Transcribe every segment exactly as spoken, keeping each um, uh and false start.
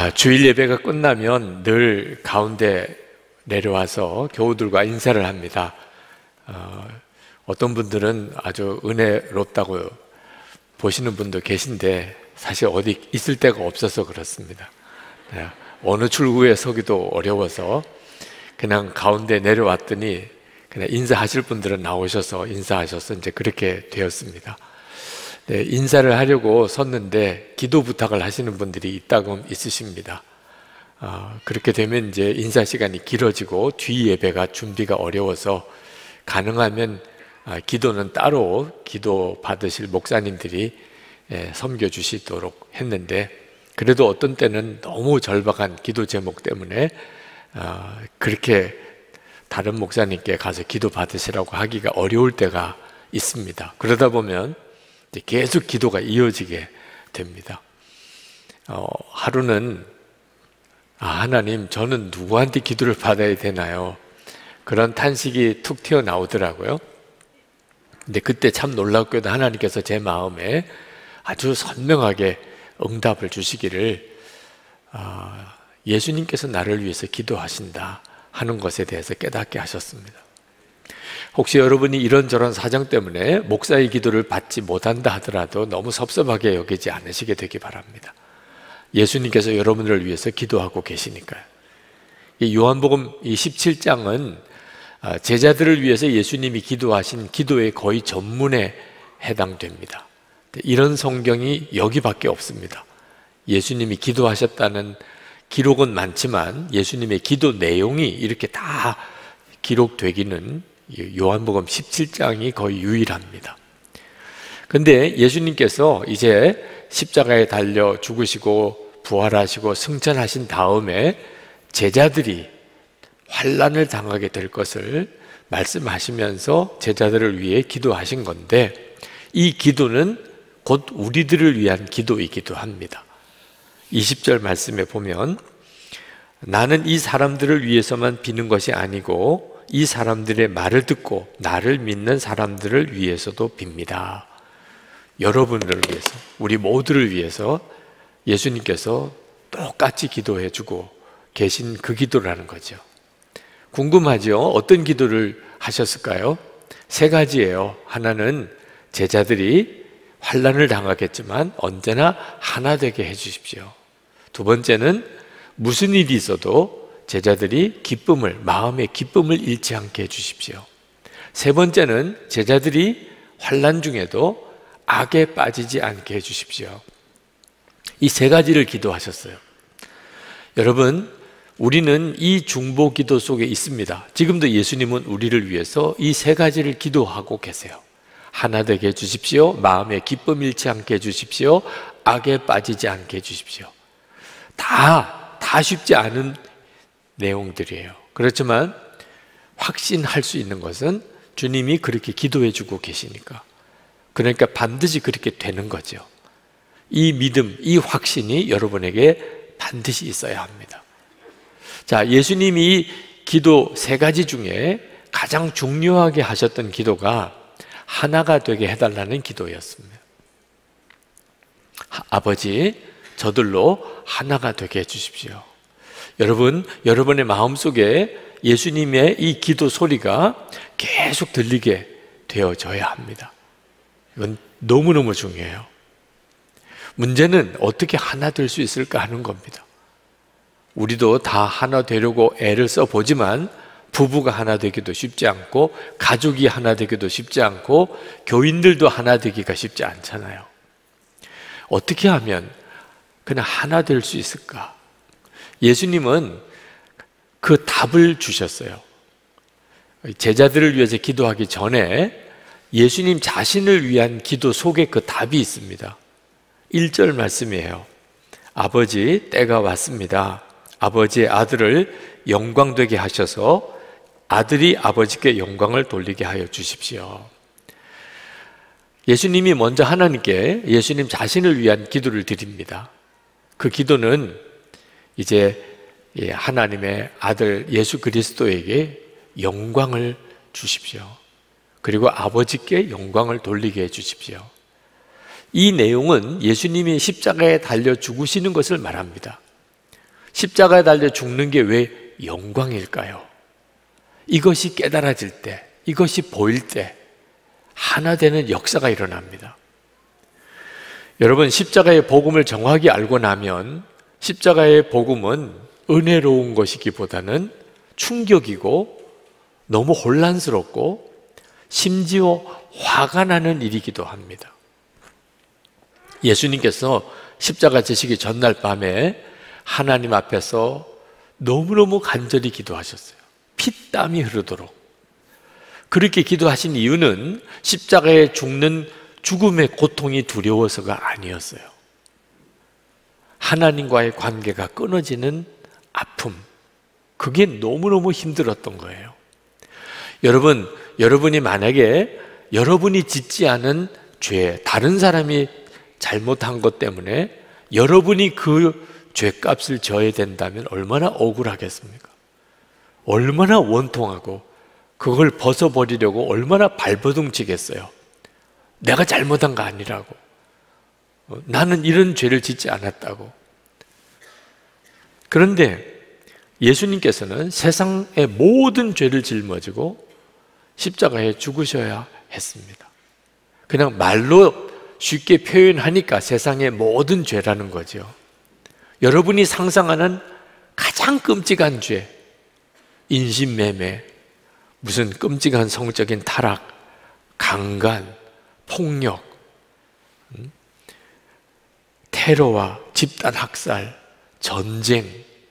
아, 주일 예배가 끝나면 늘 가운데 내려와서 교우들과 인사를 합니다. 어, 어떤 분들은 아주 은혜롭다고 보시는 분도 계신데 사실 어디 있을 데가 없어서 그렇습니다. 네, 어느 출구에 서기도 어려워서 그냥 가운데 내려왔더니 그냥 인사하실 분들은 나오셔서 인사하셔서 이제 그렇게 되었습니다. 네, 인사를 하려고 섰는데 기도 부탁을 하시는 분들이 이따금 있으십니다. 어, 그렇게 되면 이제 인사 시간이 길어지고 뒤 예배가 준비가 어려워서 가능하면 아, 기도는 따로 기도 받으실 목사님들이 예, 섬겨주시도록 했는데, 그래도 어떤 때는 너무 절박한 기도 제목 때문에 어, 그렇게 다른 목사님께 가서 기도 받으시라고 하기가 어려울 때가 있습니다. 그러다 보면 계속 기도가 이어지게 됩니다. 어, 하루는 아, 하나님, 저는 누구한테 기도를 받아야 되나요? 그런 탄식이 툭 튀어나오더라고요. 근데 그때 참 놀랍게도 하나님께서 제 마음에 아주 선명하게 응답을 주시기를 어, 예수님께서 나를 위해서 기도하신다 하는 것에 대해서 깨닫게 하셨습니다. 혹시 여러분이 이런저런 사정 때문에 목사의 기도를 받지 못한다 하더라도 너무 섭섭하게 여기지 않으시게 되기 바랍니다. 예수님께서 여러분들을 위해서 기도하고 계시니까요. 이 요한복음 이 십칠 장은 제자들을 위해서 예수님이 기도하신 기도의 거의 전문에 해당됩니다. 이런 성경이 여기밖에 없습니다. 예수님이 기도하셨다는 기록은 많지만 예수님의 기도 내용이 이렇게 다 기록되기는 요한복음 십칠 장이 거의 유일합니다. 근데 예수님께서 이제 십자가에 달려 죽으시고 부활하시고 승천하신 다음에 제자들이 환난을 당하게 될 것을 말씀하시면서 제자들을 위해 기도하신 건데, 이 기도는 곧 우리들을 위한 기도이기도 합니다. 이십 절 말씀에 보면 나는 이 사람들을 위해서만 비는 것이 아니고 이 사람들의 말을 듣고 나를 믿는 사람들을 위해서도 빕니다. 여러분들을 위해서, 우리 모두를 위해서 예수님께서 똑같이 기도해 주고 계신 그 기도라는 거죠. 궁금하죠? 어떤 기도를 하셨을까요? 세 가지예요. 하나는 제자들이 환난을 당하겠지만 언제나 하나 되게 해 주십시오. 두 번째는 무슨 일이 있어도 제자들이 기쁨을, 마음의 기쁨을 잃지 않게 해주십시오. 세 번째는 제자들이 환난 중에도 악에 빠지지 않게 해주십시오. 이 세 가지를 기도하셨어요. 여러분, 우리는 이 중보 기도 속에 있습니다. 지금도 예수님은 우리를 위해서 이 세 가지를 기도하고 계세요. 하나 되게 해주십시오. 마음의 기쁨 잃지 않게 해주십시오. 악에 빠지지 않게 해주십시오. 다, 다 쉽지 않은 내용들이에요. 그렇지만 확신할 수 있는 것은 주님이 그렇게 기도해 주고 계시니까, 그러니까 반드시 그렇게 되는 거죠. 이 믿음, 이 확신이 여러분에게 반드시 있어야 합니다. 자, 예수님이 기도 세 가지 중에 가장 중요하게 하셨던 기도가 하나가 되게 해달라는 기도였습니다. 아버지, 저들로 하나가 되게 해주십시오. 여러분, 여러분의 마음속에 예수님의 이 기도 소리가 계속 들리게 되어져야 합니다. 이건 너무너무 중요해요. 문제는 어떻게 하나 될 수 있을까 하는 겁니다. 우리도 다 하나 되려고 애를 써보지만 부부가 하나 되기도 쉽지 않고, 가족이 하나 되기도 쉽지 않고, 교인들도 하나 되기가 쉽지 않잖아요. 어떻게 하면 그냥 하나 될 수 있을까? 예수님은 그 답을 주셨어요. 제자들을 위해서 기도하기 전에 예수님 자신을 위한 기도 속에 그 답이 있습니다. 일 절 말씀이에요. 아버지, 때가 왔습니다. 아버지의 아들을 영광되게 하셔서 아들이 아버지께 영광을 돌리게 하여 주십시오. 예수님이 먼저 하나님께 예수님 자신을 위한 기도를 드립니다. 그 기도는 이제 하나님의 아들 예수 그리스도에게 영광을 주십시오. 그리고 아버지께 영광을 돌리게 해 주십시오. 이 내용은 예수님이 십자가에 달려 죽으시는 것을 말합니다. 십자가에 달려 죽는 게 왜 영광일까요? 이것이 깨달아질 때, 이것이 보일 때 하나 되는 역사가 일어납니다. 여러분, 십자가의 복음을 정확히 알고 나면 십자가의 복음은 은혜로운 것이기보다는 충격이고 너무 혼란스럽고 심지어 화가 나는 일이기도 합니다. 예수님께서 십자가 지시기 전날 밤에 하나님 앞에서 너무너무 간절히 기도하셨어요. 피땀이 흐르도록. 그렇게 기도하신 이유는 십자가에 죽는 죽음의 고통이 두려워서가 아니었어요. 하나님과의 관계가 끊어지는 아픔, 그게 너무너무 힘들었던 거예요. 여러분, 여러분이 만약에 여러분이 짓지 않은 죄, 다른 사람이 잘못한 것 때문에 여러분이 그 죄값을 져야 된다면 얼마나 억울하겠습니까? 얼마나 원통하고 그걸 벗어버리려고 얼마나 발버둥치겠어요. 내가 잘못한 거 아니라고, 나는 이런 죄를 짓지 않았다고. 그런데 예수님께서는 세상의 모든 죄를 짊어지고 십자가에 죽으셔야 했습니다. 그냥 말로 쉽게 표현하니까 세상의 모든 죄라는 거죠. 여러분이 상상하는 가장 끔찍한 죄, 인신매매, 무슨 끔찍한 성적인 타락, 강간, 폭력, 테러와 집단 학살, 전쟁,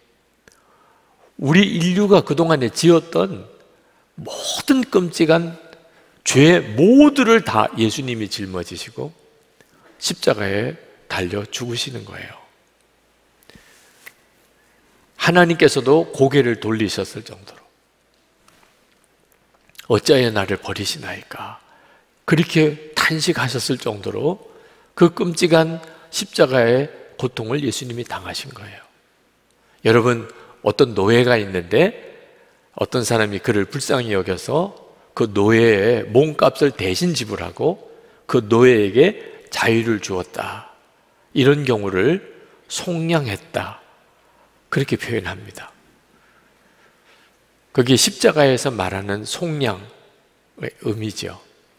우리 인류가 그동안에 지었던 모든 끔찍한 죄 모두를 다 예수님이 짊어지시고 십자가에 달려 죽으시는 거예요. 하나님께서도 고개를 돌리셨을 정도로 어찌하여 나를 버리시나이까, 그렇게 탄식하셨을 정도로 그 끔찍한 십자가의 고통을 예수님이 당하신 거예요. 여러분, 어떤 노예가 있는데 어떤 사람이 그를 불쌍히 여겨서 그 노예의 몸값을 대신 지불하고 그 노예에게 자유를 주었다, 이런 경우를 속량했다, 그렇게 표현합니다. 그게 십자가에서 말하는 속량의 의미죠.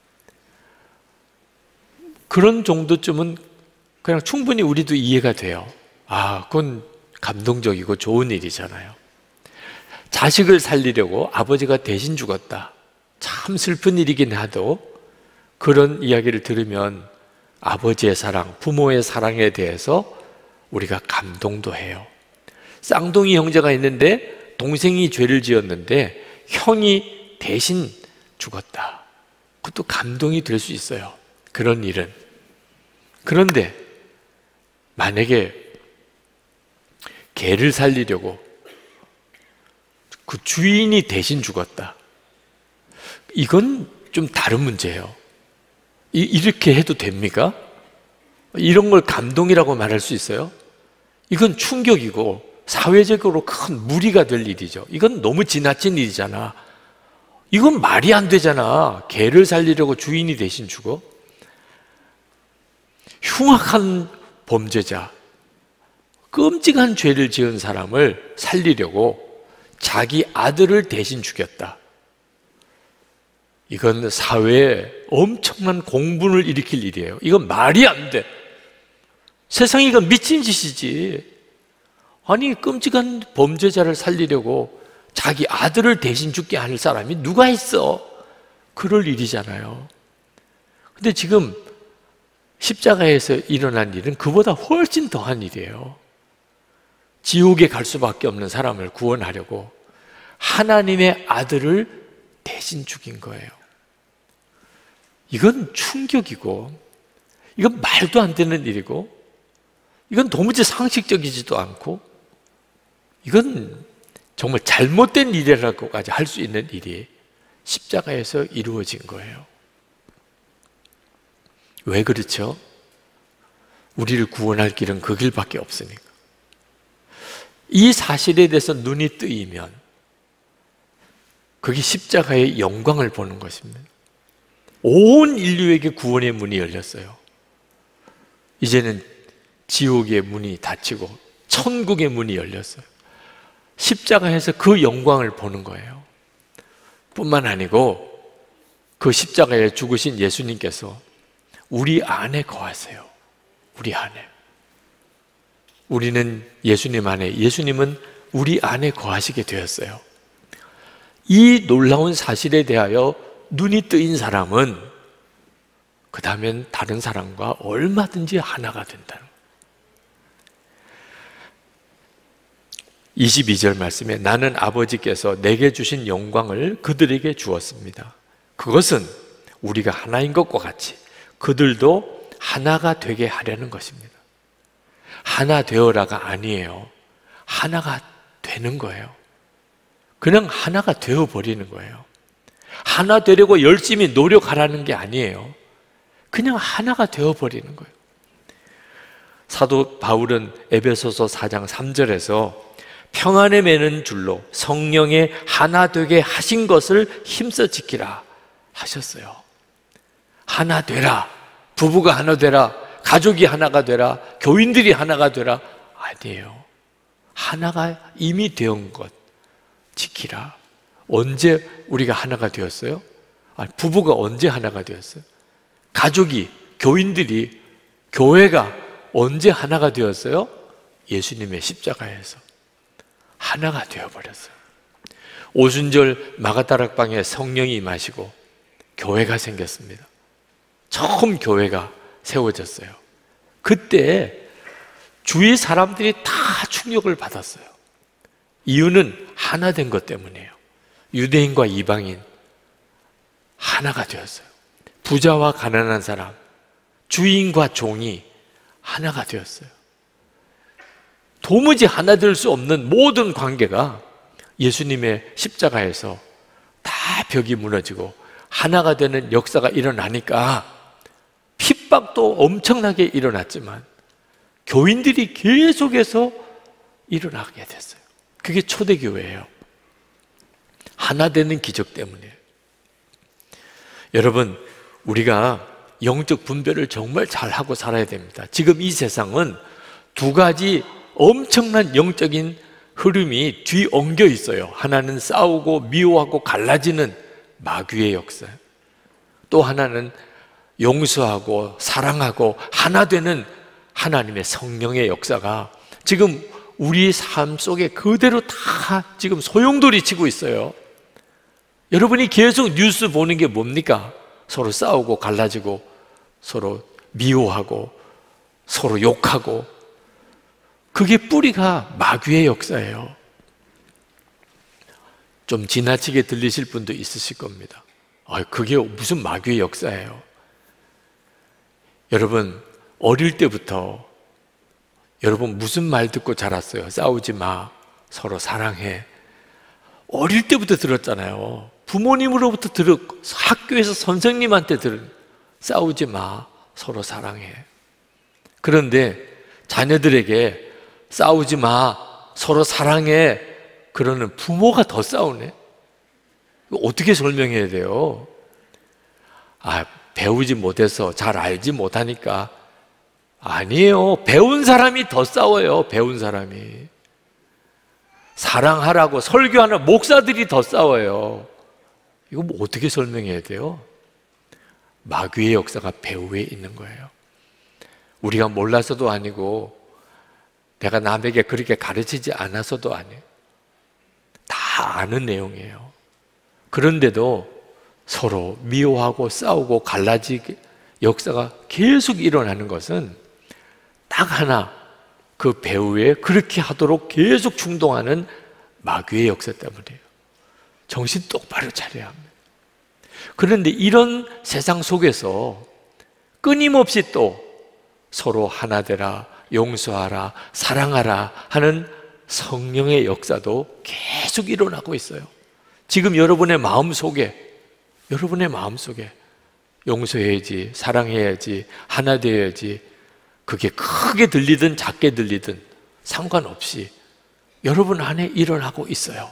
그런 정도쯤은 그냥 충분히 우리도 이해가 돼요. 아, 그건 감동적이고 좋은 일이잖아요. 자식을 살리려고 아버지가 대신 죽었다, 참 슬픈 일이긴 하도 그런 이야기를 들으면 아버지의 사랑, 부모의 사랑에 대해서 우리가 감동도 해요. 쌍둥이 형제가 있는데 동생이 죄를 지었는데 형이 대신 죽었다, 그것도 감동이 될 수 있어요, 그런 일은. 그런데 만약에 개를 살리려고 그 주인이 대신 죽었다, 이건 좀 다른 문제예요. 이, 이렇게 해도 됩니까? 이런 걸 감동이라고 말할 수 있어요? 이건 충격이고 사회적으로 큰 무리가 될 일이죠. 이건 너무 지나친 일이잖아. 이건 말이 안 되잖아. 개를 살리려고 주인이 대신 죽어? 흉악한 범죄자, 끔찍한 죄를 지은 사람을 살리려고 자기 아들을 대신 죽였다. 이건 사회에 엄청난 공분을 일으킬 일이에요. 이건 말이 안 돼. 세상이 이건 미친 짓이지. 아니, 끔찍한 범죄자를 살리려고 자기 아들을 대신 죽게 할 사람이 누가 있어? 그럴 일이잖아요. 근데 지금 십자가에서 일어난 일은 그보다 훨씬 더한 일이에요. 지옥에 갈 수밖에 없는 사람을 구원하려고 하나님의 아들을 대신 죽인 거예요. 이건 충격이고, 이건 말도 안 되는 일이고, 이건 도무지 상식적이지도 않고, 이건 정말 잘못된 일이라고까지 할 수 있는 일이 십자가에서 이루어진 거예요. 왜 그렇죠? 우리를 구원할 길은 그 길밖에 없으니까. 이 사실에 대해서 눈이 뜨이면 그게 십자가의 영광을 보는 것입니다. 온 인류에게 구원의 문이 열렸어요. 이제는 지옥의 문이 닫히고 천국의 문이 열렸어요. 십자가에서 그 영광을 보는 거예요. 뿐만 아니고 그 십자가에 죽으신 예수님께서 우리 안에 거하세요. 우리 안에. 우리는 예수님 안에, 예수님은 우리 안에 거하시게 되었어요. 이 놀라운 사실에 대하여 눈이 뜨인 사람은 그 다음엔 다른 사람과 얼마든지 하나가 된다는 거예요. 이십이 절 말씀에 나는 아버지께서 내게 주신 영광을 그들에게 주었습니다. 그것은 우리가 하나인 것과 같이 그들도 하나가 되게 하려는 것입니다. 하나 되어라가 아니에요. 하나가 되는 거예요. 그냥 하나가 되어버리는 거예요. 하나 되려고 열심히 노력하라는 게 아니에요. 그냥 하나가 되어버리는 거예요. 사도 바울은 에베소서 사 장 삼 절에서 평안에 매는 줄로 성령의 하나 되게 하신 것을 힘써 지키라 하셨어요. 하나 되라. 부부가 하나 되라. 가족이 하나가 되라. 교인들이 하나가 되라. 아니에요. 하나가 이미 되은 것 지키라. 언제 우리가 하나가 되었어요? 아니, 부부가 언제 하나가 되었어요? 가족이, 교인들이, 교회가 언제 하나가 되었어요? 예수님의 십자가에서 하나가 되어버렸어요. 오순절 마가다락방에 성령이 임하시고 교회가 생겼습니다. 처음 교회가 세워졌어요. 그때 주위 사람들이 다 충격을 받았어요. 이유는 하나 된 것 때문이에요. 유대인과 이방인 하나가 되었어요. 부자와 가난한 사람, 주인과 종이 하나가 되었어요. 도무지 하나 될 수 없는 모든 관계가 예수님의 십자가에서 다 벽이 무너지고 하나가 되는 역사가 일어나니까 핍박도 엄청나게 일어났지만 교인들이 계속해서 일어나게 됐어요. 그게 초대교회예요. 하나 되는 기적 때문이에요. 여러분, 우리가 영적 분별을 정말 잘하고 살아야 됩니다. 지금 이 세상은 두 가지 엄청난 영적인 흐름이 뒤엉겨 있어요. 하나는 싸우고 미워하고 갈라지는 마귀의 역사, 또 하나는 용서하고 사랑하고 하나 되는 하나님의 성령의 역사가 지금 우리 삶 속에 그대로 다 지금 소용돌이 치고 있어요. 여러분이 계속 뉴스 보는 게 뭡니까? 서로 싸우고 갈라지고 서로 미워하고 서로 욕하고, 그게 뿌리가 마귀의 역사예요. 좀 지나치게 들리실 분도 있으실 겁니다. 아, 그게 무슨 마귀의 역사예요? 여러분, 어릴 때부터 여러분 무슨 말 듣고 자랐어요? 싸우지 마, 서로 사랑해. 어릴 때부터 들었잖아요. 부모님으로부터 들었, 학교에서 선생님한테 들은, 싸우지 마, 서로 사랑해. 그런데 자녀들에게 싸우지 마, 서로 사랑해, 그러는 부모가 더 싸우네. 이거 어떻게 설명해야 돼요? 아, 배우지 못해서 잘 알지 못하니까. 아니에요. 배운 사람이 더 싸워요. 배운 사람이. 사랑하라고 설교하는 목사들이 더 싸워요. 이거 뭐 어떻게 설명해야 돼요? 마귀의 역사가 배후에 있는 거예요. 우리가 몰라서도 아니고 내가 남에게 그렇게 가르치지 않아서도 아니에요. 다 아는 내용이에요. 그런데도 서로 미워하고 싸우고 갈라지기 역사가 계속 일어나는 것은 딱 하나, 그 배후에 그렇게 하도록 계속 충동하는 마귀의 역사 때문이에요. 정신 똑바로 차려야 합니다. 그런데 이런 세상 속에서 끊임없이 또 서로 하나 되라, 용서하라, 사랑하라 하는 성령의 역사도 계속 일어나고 있어요. 지금 여러분의 마음 속에, 여러분의 마음 속에 용서해야지, 사랑해야지, 하나 되어야지, 그게 크게 들리든 작게 들리든 상관없이 여러분 안에 일어나고 있어요.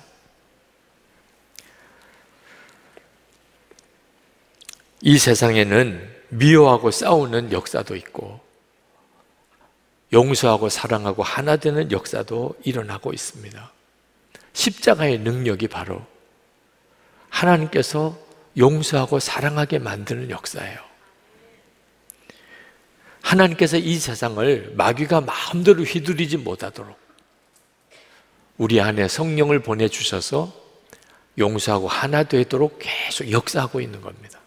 이 세상에는 미워하고 싸우는 역사도 있고 용서하고 사랑하고 하나 되는 역사도 일어나고 있습니다. 십자가의 능력이 바로 하나님께서 용서하고 사랑하게 만드는 역사예요. 하나님께서 이 세상을 마귀가 마음대로 휘두르지 못하도록 우리 안에 성령을 보내주셔서 용서하고 하나 되도록 계속 역사하고 있는 겁니다.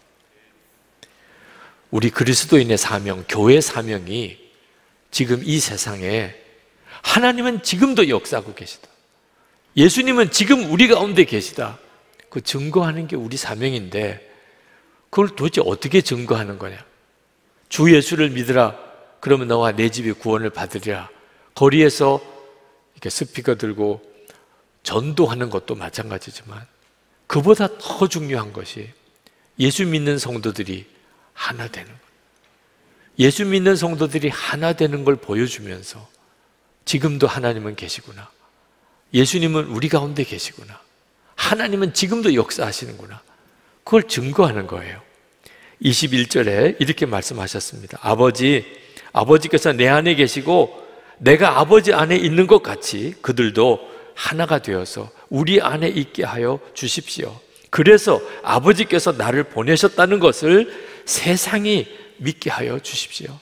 우리 그리스도인의 사명, 교회의 사명이 지금 이 세상에 하나님은 지금도 역사하고 계시다. 예수님은 지금 우리 가운데 계시다. 그 증거하는 게 우리 사명인데 그걸 도대체 어떻게 증거하는 거냐? 주 예수를 믿으라. 그러면 너와 내 집이 구원을 받으리라. 거리에서 이렇게 스피커 들고 전도하는 것도 마찬가지지만 그보다 더 중요한 것이 예수 믿는 성도들이 하나 되는 것. 예수 믿는 성도들이 하나 되는 걸 보여주면서 지금도 하나님은 계시구나. 예수님은 우리 가운데 계시구나. 하나님은 지금도 역사하시는구나. 그걸 증거하는 거예요. 이십일 절에 이렇게 말씀하셨습니다. 아버지, 아버지께서 내 안에 계시고 내가 아버지 안에 있는 것 같이 그들도 하나가 되어서 우리 안에 있게 하여 주십시오. 그래서 아버지께서 나를 보내셨다는 것을 세상이 믿게 하여 주십시오.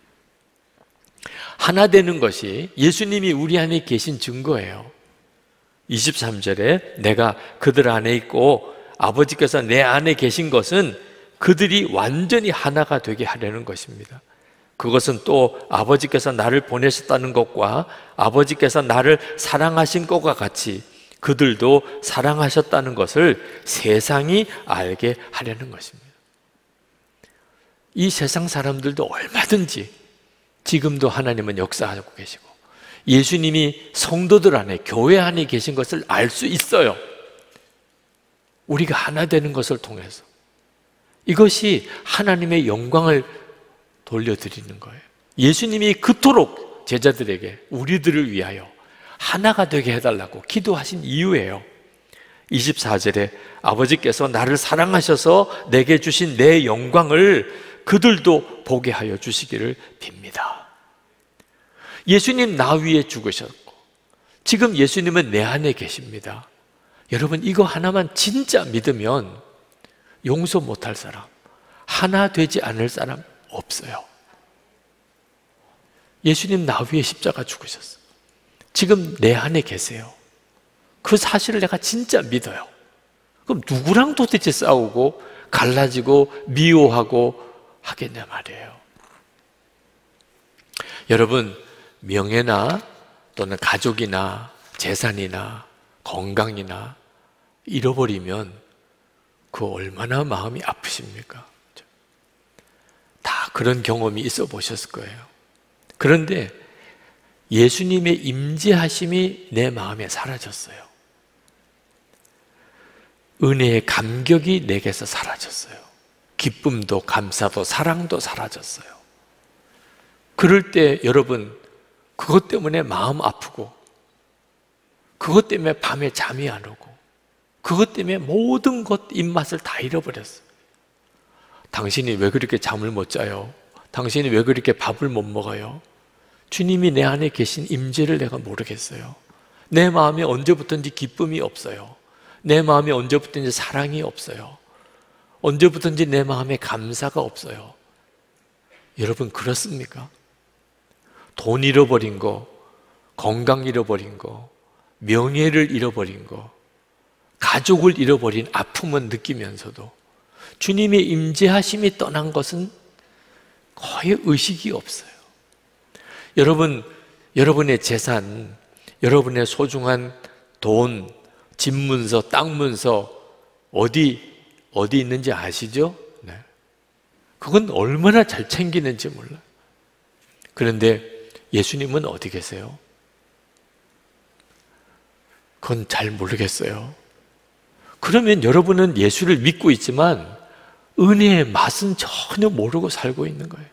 하나 되는 것이 예수님이 우리 안에 계신 증거예요. 이십삼 절에 내가 그들 안에 있고 아버지께서 내 안에 계신 것은 그들이 완전히 하나가 되게 하려는 것입니다. 그것은 또 아버지께서 나를 보내셨다는 것과 아버지께서 나를 사랑하신 것과 같이 그들도 사랑하셨다는 것을 세상이 알게 하려는 것입니다. 이 세상 사람들도 얼마든지 지금도 하나님은 역사하고 계시고 예수님이 성도들 안에, 교회 안에 계신 것을 알 수 있어요. 우리가 하나 되는 것을 통해서. 이것이 하나님의 영광을 돌려드리는 거예요. 예수님이 그토록 제자들에게 우리들을 위하여 하나가 되게 해달라고 기도하신 이유예요. 이십사 절에 아버지께서 나를 사랑하셔서 내게 주신 내 영광을 그들도 보게 하여 주시기를 빕니다. 예수님 나 위에 죽으셨고 지금 예수님은 내 안에 계십니다. 여러분 이거 하나만 진짜 믿으면 용서 못할 사람, 하나 되지 않을 사람 없어요. 예수님 나 위에 십자가 죽으셨어요. 지금 내 안에 계세요. 그 사실을 내가 진짜 믿어요. 그럼 누구랑 도대체 싸우고 갈라지고 미워하고 하겠냐 말이에요. 여러분 명예나 또는 가족이나 재산이나 건강이나 잃어버리면 그 얼마나 마음이 아프십니까? 다 그런 경험이 있어 보셨을 거예요. 그런데 예수님의 임재하심이 내 마음에 사라졌어요. 은혜의 감격이 내게서 사라졌어요. 기쁨도 감사도 사랑도 사라졌어요. 그럴 때 여러분 그것 때문에 마음 아프고 그것 때문에 밤에 잠이 안 오고 그것 때문에 모든 것 입맛을 다 잃어버렸어요. 당신이 왜 그렇게 잠을 못 자요? 당신이 왜 그렇게 밥을 못 먹어요? 주님이 내 안에 계신 임재를 내가 모르겠어요. 내 마음에 언제부턴지 기쁨이 없어요. 내 마음에 언제부턴지 사랑이 없어요. 언제부턴지 내 마음에 감사가 없어요. 여러분 그렇습니까? 돈 잃어버린 거, 건강 잃어버린 거, 명예를 잃어버린 거, 가족을 잃어버린 아픔은 느끼면서도 주님의 임재하심이 떠난 것은 거의 의식이 없어요. 여러분, 여러분의 재산, 여러분의 소중한 돈, 집 문서, 땅 문서 어디 어디 있는지 아시죠? 네. 그건 얼마나 잘 챙기는지 몰라요. 그런데 예수님은 어디 계세요? 그건 잘 모르겠어요. 그러면 여러분은 예수를 믿고 있지만 은혜의 맛은 전혀 모르고 살고 있는 거예요.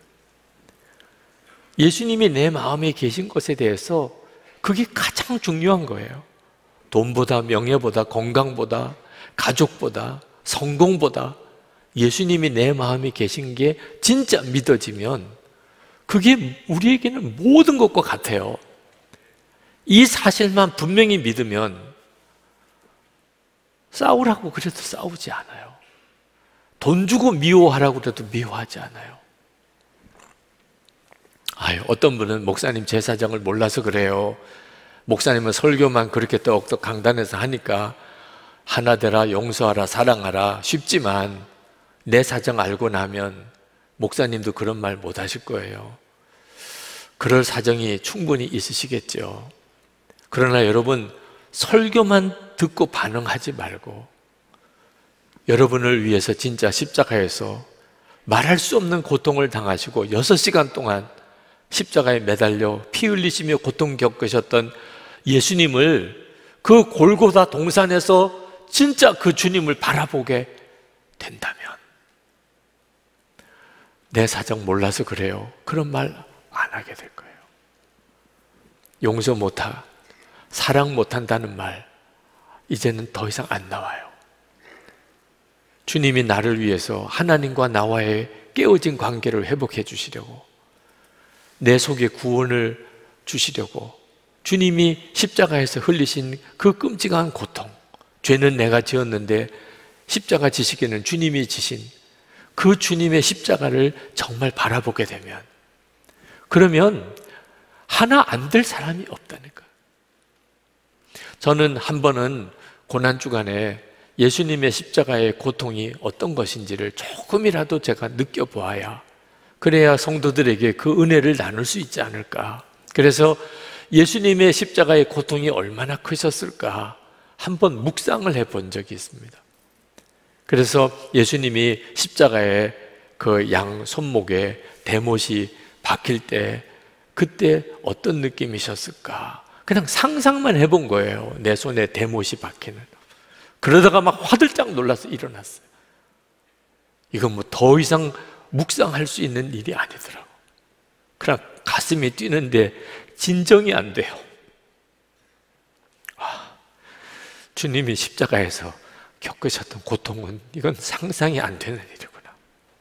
예수님이 내 마음에 계신 것에 대해서 그게 가장 중요한 거예요. 돈보다 명예보다 건강보다 가족보다 성공보다 예수님이 내 마음에 계신 게 진짜 믿어지면 그게 우리에게는 모든 것과 같아요. 이 사실만 분명히 믿으면 싸우라고 그래도 싸우지 않아요. 돈 주고 미워하라고 그래도 미워하지 않아요. 아유, 어떤 분은 목사님 제 사정을 몰라서 그래요. 목사님은 설교만 그렇게 떡떡 강단에서 하니까 하나 되라, 용서하라, 사랑하라 쉽지만 내 사정 알고 나면 목사님도 그런 말 못 하실 거예요. 그럴 사정이 충분히 있으시겠죠. 그러나 여러분, 설교만 듣고 반응하지 말고 여러분을 위해서 진짜 십자가에서 말할 수 없는 고통을 당하시고 여섯 시간 동안 십자가에 매달려 피 흘리시며 고통 겪으셨던 예수님을, 그 골고다 동산에서 진짜 그 주님을 바라보게 된다면, 내 사정 몰라서 그래요, 그런 말 안 하게 될 거예요. 용서 못하, 사랑 못한다는 말 이제는 더 이상 안 나와요. 주님이 나를 위해서 하나님과 나와의 깨어진 관계를 회복해 주시려고, 내 속에 구원을 주시려고 주님이 십자가에서 흘리신 그 끔찍한 고통, 죄는 내가 지었는데 십자가 지시기는 주님이 지신 그 주님의 십자가를 정말 바라보게 되면, 그러면 하나 안 될 사람이 없다니까. 저는 한 번은 고난주간에 예수님의 십자가의 고통이 어떤 것인지를 조금이라도 제가 느껴보아야, 그래야 성도들에게 그 은혜를 나눌 수 있지 않을까. 그래서 예수님의 십자가의 고통이 얼마나 크셨을까 한번 묵상을 해본 적이 있습니다. 그래서 예수님이 십자가에 그 양 손목에 대못이 박힐 때 그때 어떤 느낌이셨을까, 그냥 상상만 해본 거예요. 내 손에 대못이 박히는. 그러다가 막 화들짝 놀라서 일어났어요. 이건 뭐 더 이상 묵상할 수 있는 일이 아니더라고. 그냥 가슴이 뛰는데 진정이 안 돼요. 아, 주님이 십자가에서 겪으셨던 고통은 이건 상상이 안 되는 일이구나.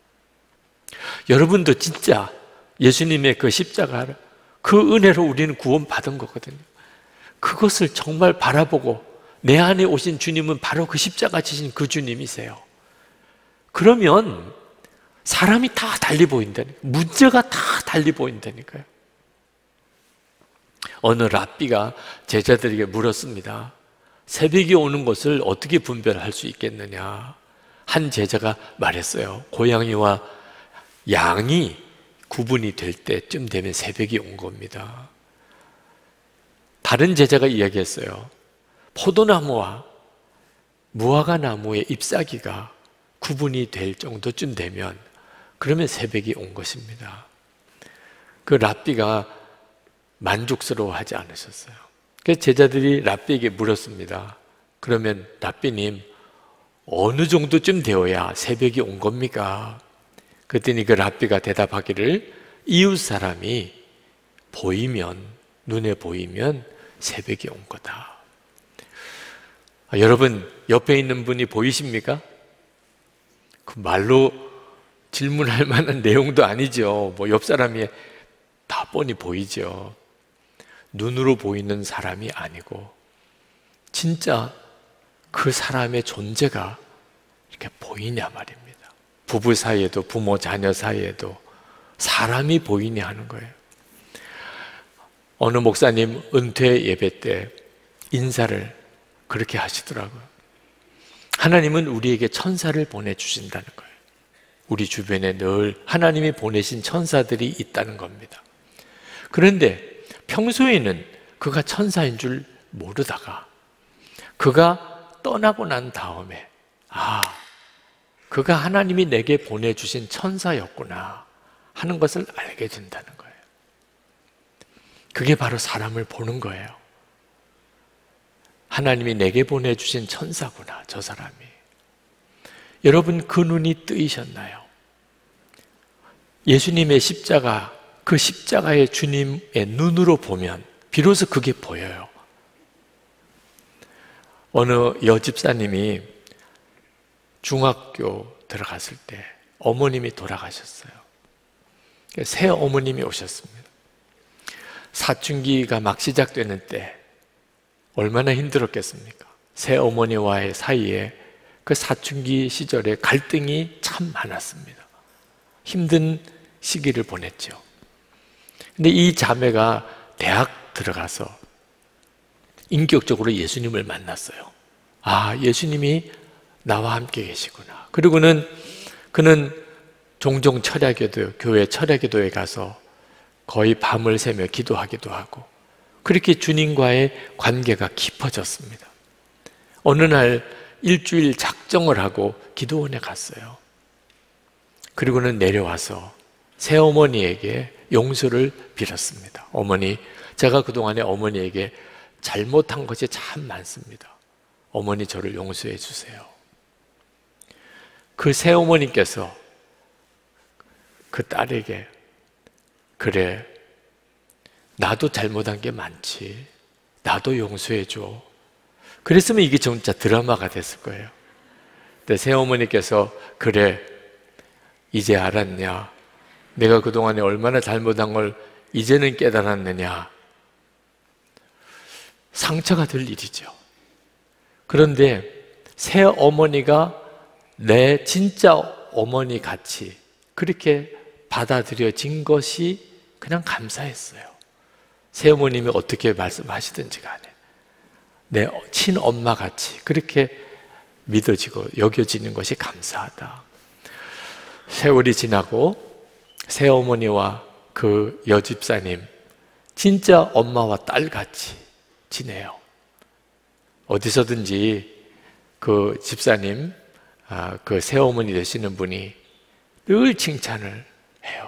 여러분도 진짜 예수님의 그 십자가를, 그 은혜로 우리는 구원받은 거거든요. 그것을 정말 바라보고 내 안에 오신 주님은 바로 그 십자가 지신 그 주님이세요. 그러면 사람이 다 달리 보인다니까요. 문제가 다 달리 보인다니까요. 어느 랍비가 제자들에게 물었습니다. 새벽이 오는 것을 어떻게 분별할 수 있겠느냐. 한 제자가 말했어요. 고양이와 양이 구분이 될 때쯤 되면 새벽이 온 겁니다. 다른 제자가 이야기했어요. 포도나무와 무화과 나무의 잎사귀가 구분이 될 정도쯤 되면 그러면 새벽이 온 것입니다. 그 랍비가 만족스러워하지 않으셨어요. 그래서 제자들이 랍비에게 물었습니다. 그러면 랍비님, 어느 정도쯤 되어야 새벽이 온 겁니까? 그랬더니 그 랍비가 대답하기를, 이웃 사람이 보이면, 눈에 보이면 새벽이 온 거다. 아, 여러분, 옆에 있는 분이 보이십니까? 그 말로 질문할 만한 내용도 아니죠. 뭐 옆 사람이 다 뻔히 보이죠. 눈으로 보이는 사람이 아니고 진짜 그 사람의 존재가 이렇게 보이냐 말입니다. 부부 사이에도, 부모 자녀 사이에도 사람이 보이냐 하는 거예요. 어느 목사님 은퇴 예배 때 인사를 그렇게 하시더라고요. 하나님은 우리에게 천사를 보내주신다는 거예요. 우리 주변에 늘 하나님이 보내신 천사들이 있다는 겁니다. 그런데 평소에는 그가 천사인 줄 모르다가 그가 떠나고 난 다음에, 아, 그가 하나님이 내게 보내주신 천사였구나 하는 것을 알게 된다는 거예요. 그게 바로 사람을 보는 거예요. 하나님이 내게 보내주신 천사구나, 저 사람이. 여러분, 그 눈이 뜨이셨나요? 예수님의 십자가, 그 십자가의 주님의 눈으로 보면 비로소 그게 보여요. 어느 여집사님이 중학교 들어갔을 때 어머님이 돌아가셨어요. 새 어머님이 오셨습니다. 사춘기가 막 시작되는 때 얼마나 힘들었겠습니까? 새어머니와의 사이에 그 사춘기 시절에 갈등이 참 많았습니다. 힘든 시기를 보냈죠. 근데 이 자매가 대학 들어가서 인격적으로 예수님을 만났어요. 아, 예수님이 나와 함께 계시구나. 그리고는 그는 종종 철야기도, 교회 철야기도에 가서 거의 밤을 새며 기도하기도 하고 그렇게 주님과의 관계가 깊어졌습니다. 어느 날 일주일 작정을 하고 기도원에 갔어요. 그리고는 내려와서 새어머니에게 용서를 빌었습니다. 어머니, 제가 그동안에 어머니에게 잘못한 것이 참 많습니다. 어머니 저를 용서해 주세요. 그 새어머니께서 그 딸에게 그래, 나도 잘못한 게 많지. 나도 용서해 줘. 그랬으면 이게 진짜 드라마가 됐을 거예요. 근데 새어머니께서 그래, 이제 알았냐? 내가 그동안에 얼마나 잘못한 걸 이제는 깨달았느냐? 상처가 될 일이죠. 그런데 새어머니가 내 진짜 어머니 같이 그렇게 받아들여진 것이 그냥 감사했어요. 새어머님이 어떻게 말씀하시든지 간에 내 친엄마 같이 그렇게 믿어지고 여겨지는 것이 감사하다. 세월이 지나고 새어머니와 그 여집사님 진짜 엄마와 딸같이 지내요. 어디서든지 그 집사님, 아, 그 새어머니 되시는 분이 늘 칭찬을 해요.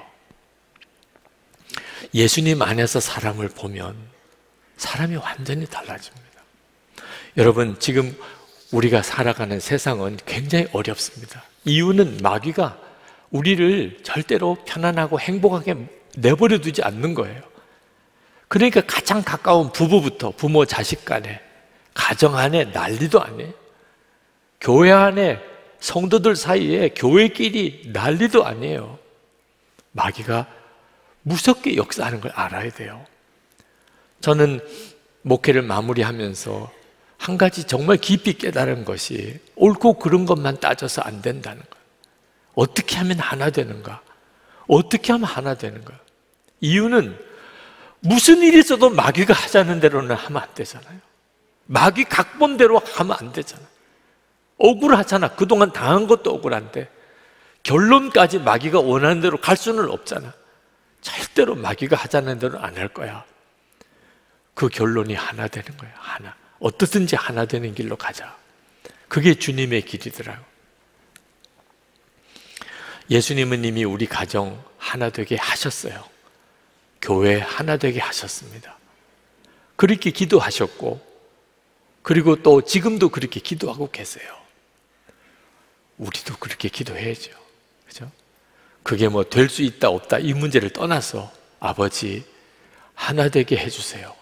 예수님 안에서 사람을 보면 사람이 완전히 달라집니다. 여러분, 지금 우리가 살아가는 세상은 굉장히 어렵습니다. 이유는 마귀가 우리를 절대로 편안하고 행복하게 내버려 두지 않는 거예요. 그러니까 가장 가까운 부부부터 부모 자식 간에 가정 안에 난리도 아니에요. 교회 안에 성도들 사이에 교회끼리 난리도 아니에요. 마귀가 무섭게 역사하는 걸 알아야 돼요. 저는 목회를 마무리하면서 한 가지 정말 깊이 깨달은 것이 옳고 그른 것만 따져서 안 된다는 거예요. 어떻게 하면 하나 되는가? 어떻게 하면 하나 되는가? 이유는 무슨 일이 있어도 마귀가 하자는 대로는 하면 안 되잖아요. 마귀 각본대로 하면 안 되잖아요. 억울하잖아. 그동안 당한 것도 억울한데 결론까지 마귀가 원하는 대로 갈 수는 없잖아. 절대로 마귀가 하자는 대로 안 할 거야. 그 결론이 하나 되는 거야. 하나. 어떻든지 하나 되는 길로 가자. 그게 주님의 길이더라고. 예수님은 이미 우리 가정 하나 되게 하셨어요. 교회 하나 되게 하셨습니다. 그렇게 기도하셨고 그리고 또 지금도 그렇게 기도하고 계세요. 우리도 그렇게 기도해야죠. 그죠? 그게 뭐 될 수 있다 없다 이 문제를 떠나서 아버지 하나 되게 해주세요.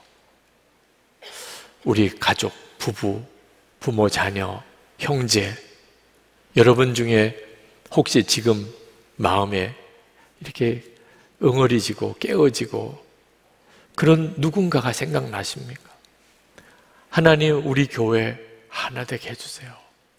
우리 가족, 부부, 부모, 자녀, 형제 여러분 중에 혹시 지금 마음에 이렇게 응어리지고 깨어지고 그런 누군가가 생각나십니까? 하나님 우리 교회 하나 되게 해주세요.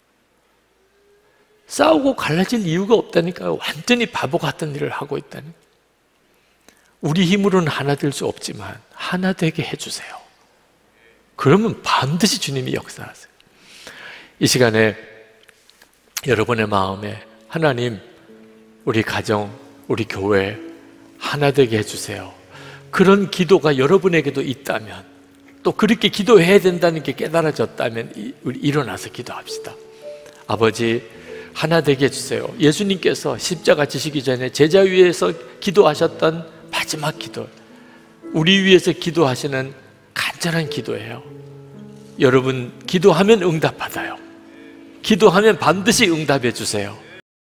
싸우고 갈라질 이유가 없다니까요. 완전히 바보 같은 일을 하고 있다니. 우리 힘으로는 하나 될 수 없지만 하나 되게 해주세요. 그러면 반드시 주님이 역사하세요. 이 시간에 여러분의 마음에 하나님 우리 가정, 우리 교회 하나 되게 해주세요. 그런 기도가 여러분에게도 있다면 또 그렇게 기도해야 된다는 게 깨달아졌다면 우리 일어나서 기도합시다. 아버지 하나 되게 해주세요. 예수님께서 십자가 지시기 전에 제자 위에서 기도하셨던 마지막 기도, 우리 위해서 기도하시는 간절한 기도예요. 여러분 기도하면 응답받아요. 기도하면 반드시 응답해 주세요.